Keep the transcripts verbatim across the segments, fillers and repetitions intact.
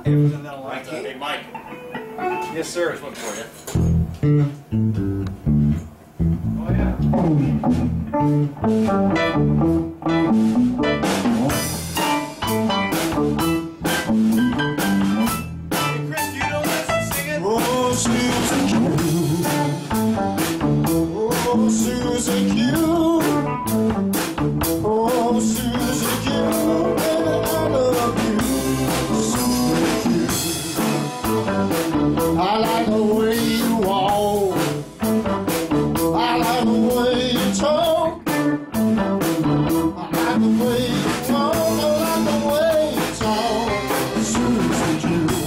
Okay, we've done that a long time. Hey, Mike. Yes, sir. Here's one for you. Oh, yeah. Hey, Chris, do you know this? Sing it. Oh, Susie-Q. Oh, Susie-Q. Oh, Susie-Q. Baby, I love you. Susie-Q. I like the way you walk. I like the way you talk. I like the way you talk. I like the way you talk. Susie-Q.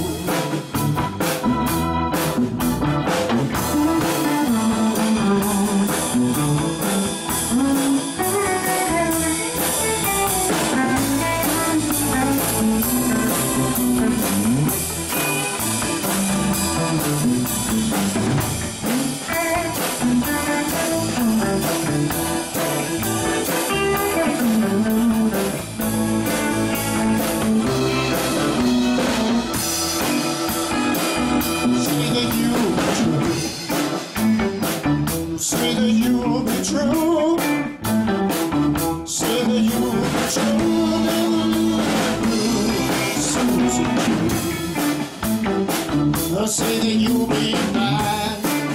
Say that you'll be true. Say that you'll be true. Susie-Q. Say that you'll be mine.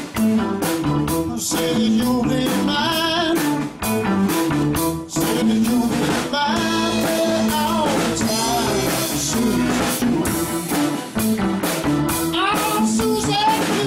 Say that you'll be mine. Say that you'll be mine all the time. Susie-Q. Oh, Susie-Q.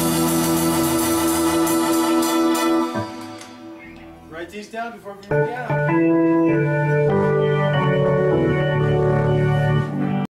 Write these down before we move down.